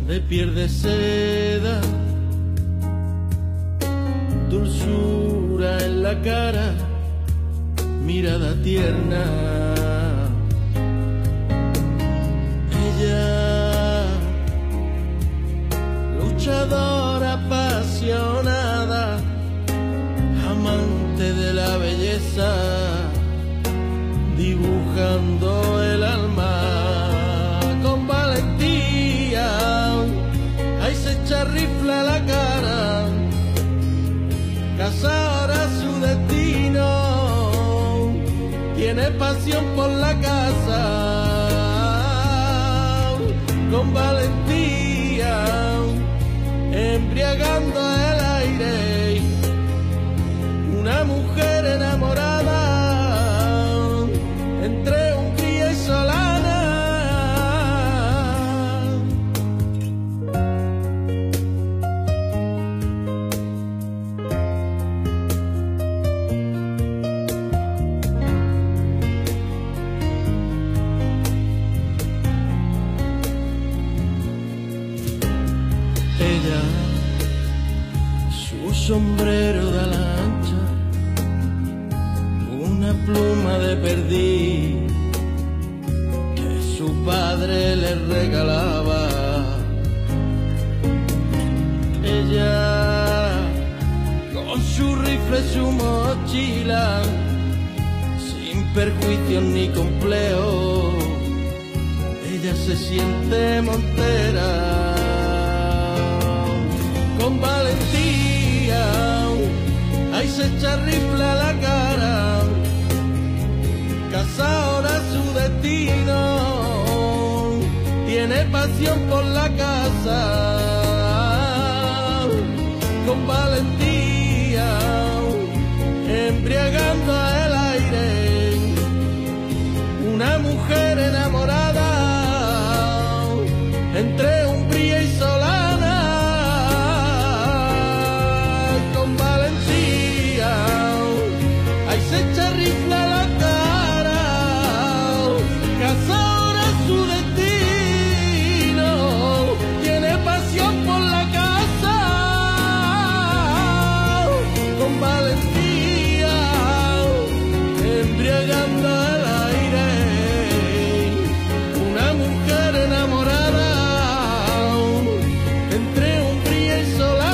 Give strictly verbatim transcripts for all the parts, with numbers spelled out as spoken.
de piel de seda, dulzura en la cara, mirada tierna. Ella, luchadora apasionada, amante de la belleza, dibujando el alma con valentía. Ahí se echa rifle a la cara, cazadora su destino, tiene pasión por la casa, con valentía, embriagando el aire, una mujer enamorada entre Hungría y Solana. Ella, su sombrero de ala ancha, una pluma de perdiz que su padre le regalaba. Ella, con su rifle, su mochila, sin perjuicios ni complejos, ella se siente montera. Con valentía, ahí se echa rifle a la cara, cazadora su destino, tiene pasión por la casa, con valentía, embriagando el aire, una mujer enamorada entre Hungría y Solana. Se echa rifle a la cara, cazadora su destino, tiene pasión por la casa, con valentía, embriagando el aire, una mujer enamorada entre Hungría y Solana.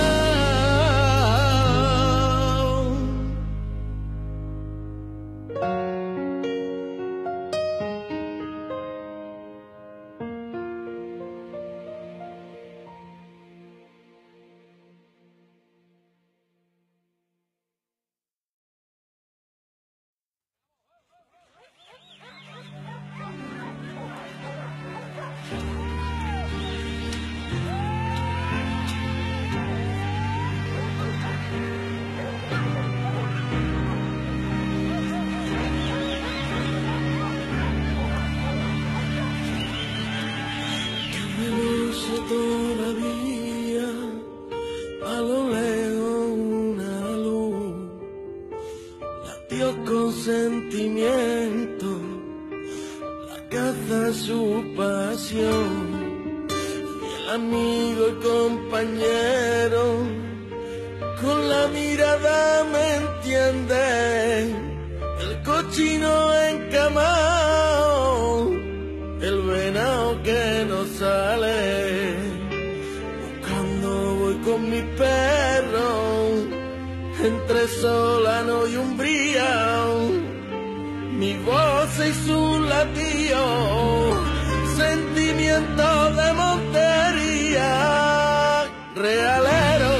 Todavía a lo lejos una luz latió con sentimiento, la caza su pasión, y el amigo y compañero con la mirada me entiende, el cochino encamado, el venado que no sale, buscando voy con mi perro, entre Solano y Umbría, mi voz y su latido, sentimiento de montería, realero,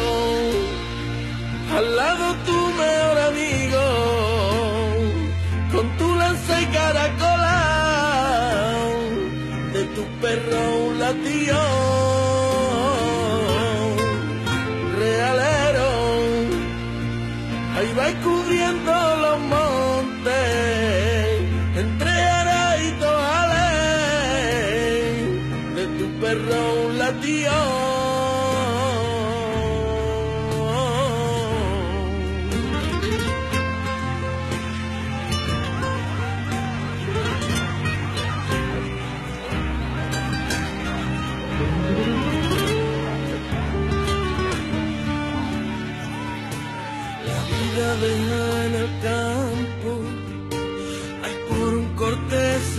al lado tu mejor amigo, con tu lanza y caracola, de tu perro un latido, realero, ahí va cubriendo los montes, entre Ara y Tojales, de tu perro un latido. Thank you.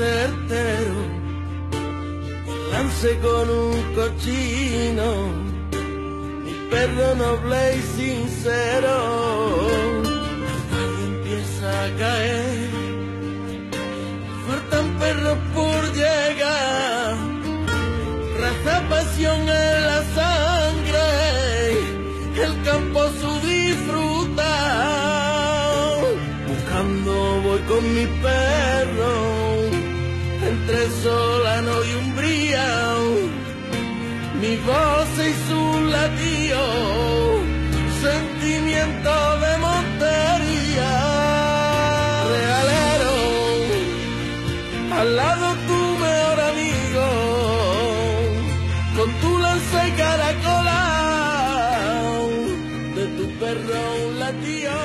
certero, lance con un cochino, mi perro noble y sincero. Ahí empieza a caer, faltan perros por llegar, raza pasión en la sangre, el campo su disfrutar. Buscando voy con mi perro, entre Solano y Umbría, mi voz y su latido, sentimiento de montería. Realero, al lado tu mejor amigo, con tu lanza y caracola, de tu perro un latido.